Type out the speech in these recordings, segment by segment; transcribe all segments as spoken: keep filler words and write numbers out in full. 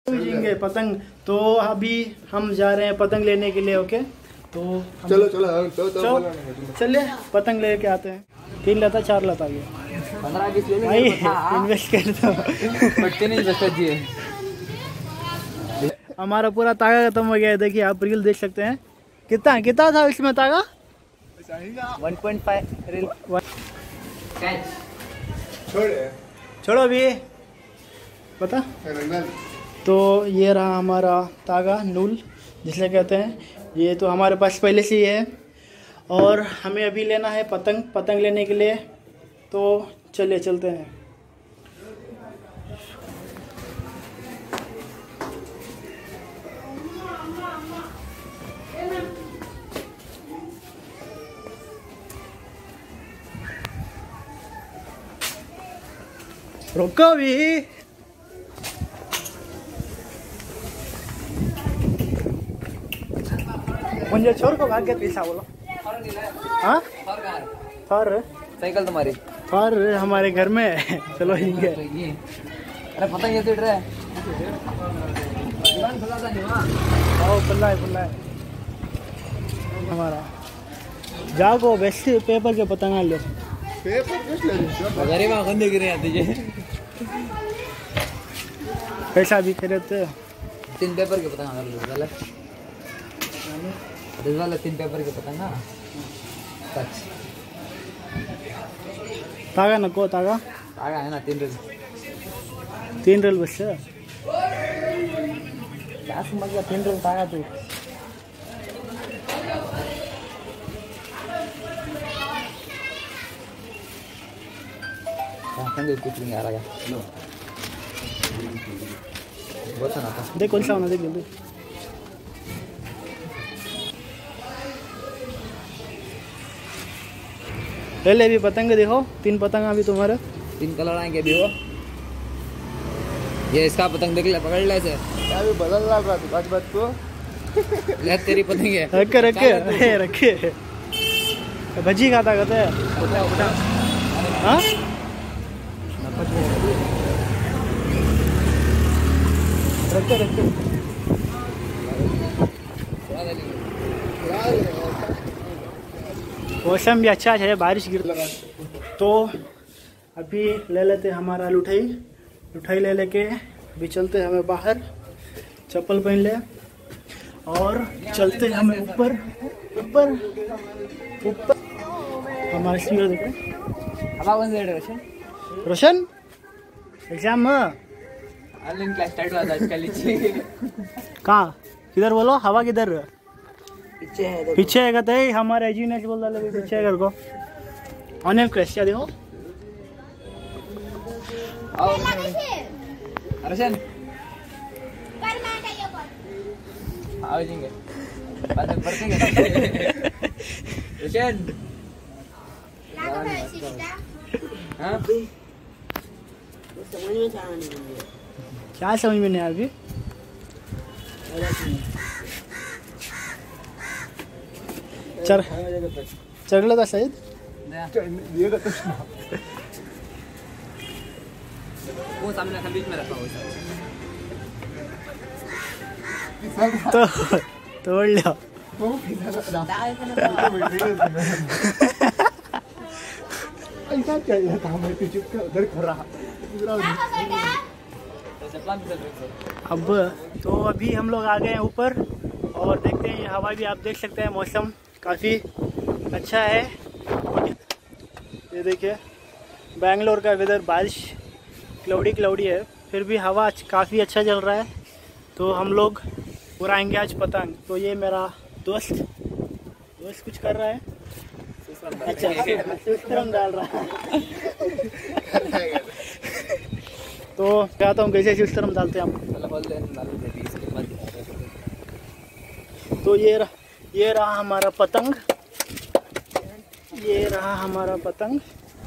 भेजेंगे पतंग। तो अभी हम जा रहे हैं पतंग लेने के लिए। ओके तो चलो चलो तो, तो चलो चलिए पतंग लेके आते हैं। तीन लाता चार लाता गया पंद्रह बीस ले भाई इन्वेस्ट कर दो। बच्चे नहीं बचते जी। हमारा पूरा तागा खत्म हो गया है। देखिए आप रील देख सकते हैं। कितना कितना था इसमें तागा? One point five reel. छोड़ो अभी पता। तो ये रहा हमारा तागा नूल जिसे कहते हैं। ये तो हमारे पास पहले से ही है और हमें अभी लेना है पतंग। पतंग लेने के लिए तो चलिए चलते हैं। रुको भी मुझे छोड़ को भाग के पीछा बोलो। हाँ फर साइकिल तुम्हारी फर हमारे घर में है। चलो ठीक है। अरे पतंग कैसे उड़ रहा है? आओ खुला है खुला है हमारा। जागो बेस्ट पेपर के पतंग लो। अरे वहाँ गंदे गिरे हैं तुझे। पैसा भी खरीदते तीन पेपर के पतंग वाले इस वाले तीन पेपर के पतंग ना सच तागा नको तागा तागा है ना तीन रेल तीन रेल बस क्या समझ गया तीन रेल तागा तू संगे कुछ नहीं आ रहा है बहुत ना था। देख कौन सा होना देख जल्दी। पहले भी पतंग देखो। तीन पतंग अभी तुम्हारे तीन कलर आएंगे भी हो। ये इसका पतंग देख ले पकड़ ले इसे क्या भी बदल रहा था बात बात को। ले तेरी पतंग है रखे रखे अरे रखे भजी खाता कहते हैं। हाँ रखे रखे मौसम भी अच्छा है बारिश गिर लगा। तो अभी ले लेते हमारा लुठाई लुठाई ले लेके अभी चलते हमें बाहर। चप्पल पहन ले और चलते हमें ऊपर ऊपर ऊपर। हमारा स्पीकर देखो। हवा कौन से रोशन रोशन एग्जाम में ऑनलाइन क्लास स्टार्ट हुआ था इसका लीजिए। कहाँ किधर बोलो हवा किधर पीछे है पीछे है कहते हैं हमारे एजी ने बोल रहा है पीछे है घर को ऑनलाइन क्लास क्या देखो। रोशन आओ जाएंगे बाद में पढ़ेंगे रोशन। हाँ क्या समझ में नहीं अभी। चल चढ़ था शायद वो सामने बीच में रखा हुआ तो तोड़ लिया। ऐसा क्या था मैं तुझे उधर खड़ा अब तो अभी हम लोग आ गए हैं ऊपर और देखते हैं ये हवा भी आप देख सकते हैं। मौसम काफ़ी अच्छा है। ये देखिए बैंगलोर का वेदर बारिश क्लाउडी क्लाउडी है फिर भी हवा काफ़ी अच्छा चल रहा है। तो हम लोग उड़ाएंगे आज पतंग। तो ये मेरा दोस्त दोस्त कुछ कर रहा है। अच्छा सिस्टम डाल रहा है। तो कहता हूँ कैसे सिस्टम डालते हैं हम। तो ये रहा ये रहा हमारा पतंग। ये रहा हमारा पतंग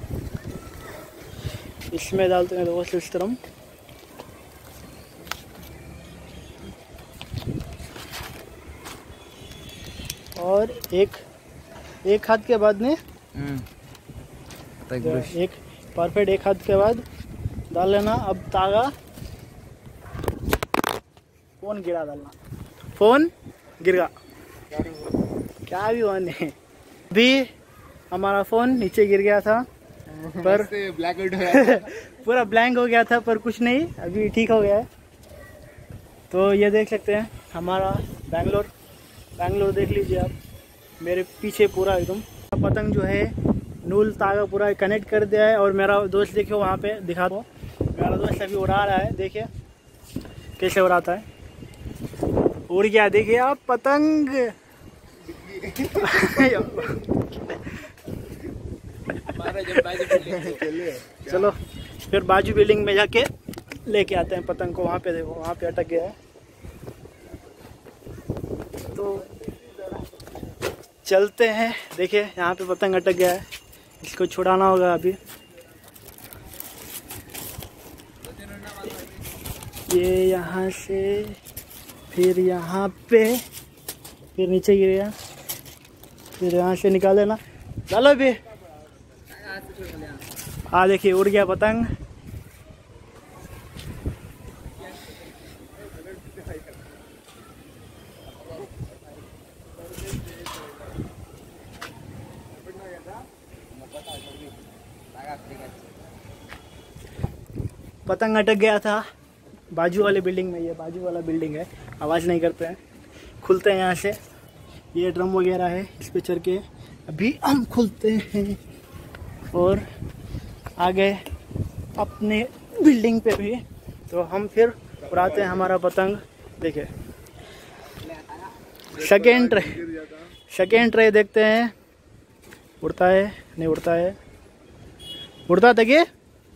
इसमें डालते हैं दो सिस्टम। और एक एक हाथ के बाद में एक परफेक्ट एक हाथ के बाद डाल लेना। अब तागा फोन गिरा डालना, फोन गिर गया, क्या भी हुआ नहीं। अभी हमारा फोन नीचे गिर गया था पर ब्लैक आउट हो गया पूरा ब्लैंक हो गया था, पर कुछ नहीं, अभी ठीक हो गया है। तो ये देख सकते हैं हमारा बैंगलोर, बैंगलोर देख लीजिए आप, मेरे पीछे पूरा एकदम पतंग जो है नूल तागा पूरा कनेक्ट कर दिया है। और मेरा दोस्त देखिए वहाँ पे दिखा दो, मेरा दोस्त अभी उड़ा रहा है, देखिए कैसे उड़ाता है, उड़ गया देखिए आप पतंग। चलो फिर बाजू बिल्डिंग में जाके लेके आते हैं पतंग को, वहाँ पे देखो वहाँ पे अटक गया है। तो चलते हैं, देखिए यहाँ पे पतंग अटक गया है, इसको छुड़ाना होगा अभी। ये यहाँ से फिर यहाँ पे फिर नीचे गिर गया, फिर यहाँ से निकाल देना, चलो भी। हाँ देखिए उड़ गया पतंग। पतंग अटक गया था बाजू वाले बिल्डिंग में, ये बाजू वाला बिल्डिंग है, आवाज़ नहीं करते हैं, खुलते हैं यहाँ से, ये ड्रम वगैरह है, इस पे चढ़ के अभी हम खुलते हैं और आगे अपने बिल्डिंग पे भी। तो हम फिर उड़ाते हैं हमारा पतंग। देखिए सेकेंड ट्रे, सेकेंड ट्रे देखते हैं उड़ता है नहीं उड़ता है, उड़ता था कि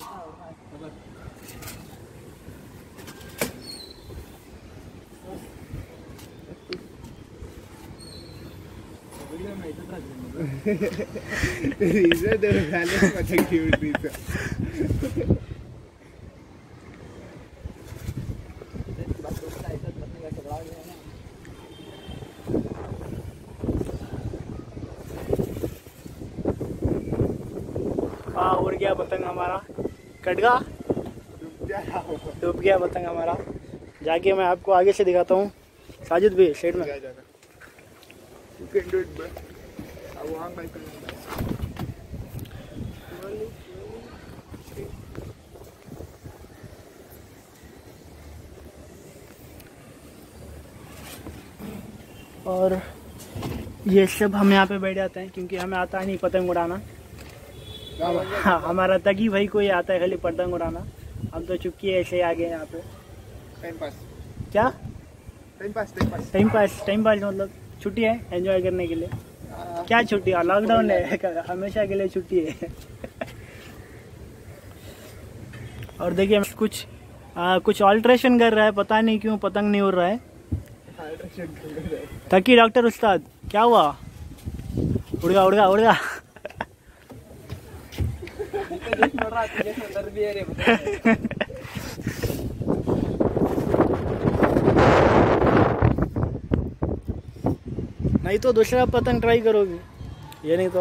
रीजन दे वाले पतंग की उड़ रही थी। हाँ उड़ गया पतंग हमारा, कट गया, डूब गया पतंग हमारा। जाके मैं आपको आगे से दिखाता हूँ, साजिद भी साइड में। You can do it, bro. I want my pen. और ये सब हम यहाँ पे बैठ जाते हैं क्योंकि हमें आता नहीं पतंग उड़ाना। हाँ हमारा तगी भाई को ही आता है खाली पतंग उड़ाना, हम तो चुपकी ऐसे ही आ गए यहाँ पे। टाइम पास, क्या time pass, time pass, time pass, time pass मतलब छुट्टी है एंजॉय करने के लिए। क्या छुट्टी है, लॉकडाउन है, हमेशा के लिए छुट्टी है। और देखिए कुछ आ, कुछ ऑल्ट्रेशन कर रहा है, पता नहीं क्यों पतंग नहीं उड़ रहा है। तकी डॉक्टर उस्ताद क्या हुआ, उड़गा उड़गा उड़गा। नहीं तो दूसरा पतंग ट्राई करोगे, ये नहीं तो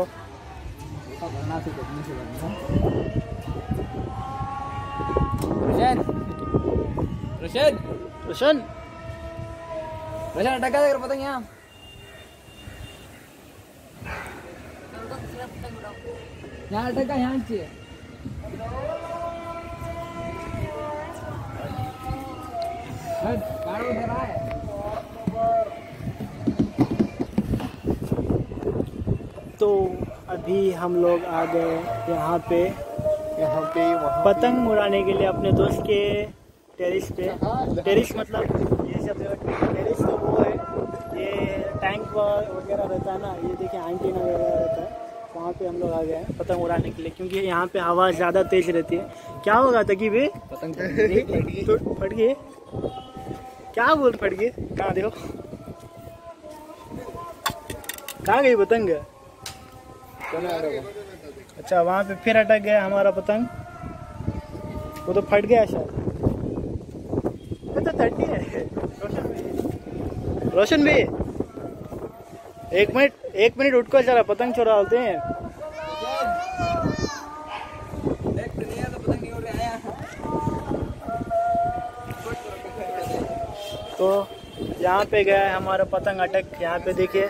रोशन रोशन रोशन रोशन अटका देकर पतंग यहाँ। यहाँ अटका, यहाँ चाहिए। कारो उधर आए। तो अभी हम लोग आ गए यहाँ पे, यहाँ पे पतंग उड़ाने के लिए अपने दोस्त के टेरिस पे। टेरिस मतलब ये सब टेरिस तो वो है, ये टैंक वगैरह रहता है ना, ये देखिए एंटीना वगैरह रहता है, वहाँ पे हम लोग आ गए हैं पतंग उड़ाने के लिए क्योंकि यहाँ पे हवा ज़्यादा तेज रहती है। क्या होगा तकी भी पतंग तो फट गई, क्या बोल फट गई, कहाँ देखो कहाँ गई पतंग। अच्छा वहाँ पे फिर अटक गया हमारा पतंग, वो तो फट गया शायद। तो थर्टी है रोशन भी, रोशन भी एक मिनट एक मिनट उठ कर जरा पतंग चुरा लेते हैं। तो यहाँ पे गया है हमारा पतंग अटक। यहाँ पे देखिए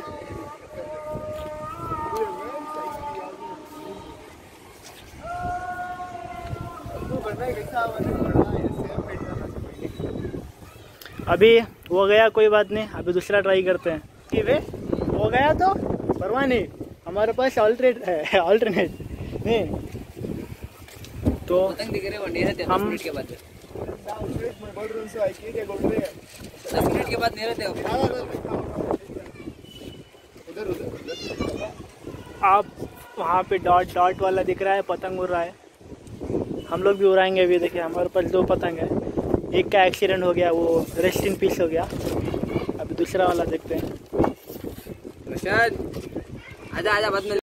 अभी वो गया, कोई बात नहीं, अभी दूसरा ट्राई करते हैं। कि वे हो गया तो परवाह नहीं, हमारे पास ऑल्टरनेट है, ऑल्टरनेट नहीं तो पतंग दिख रहे वनडे रहते हैं हम दस मिनट के बाद दस मिनट के बाद नहीं रहते उधर उधर आप वहाँ पे डॉट डॉट वाला दिख रहा है, पतंग उड़ रहा है। हम लोग भी उड़ाएंगे अभी। देखिए हमारे पास दो पतंग है, एक का एक्सीडेंट हो गया, वो रेस्ट इन पीस हो गया। अभी दूसरा वाला देखते हैं। प्रशांत आजा आजा बाद में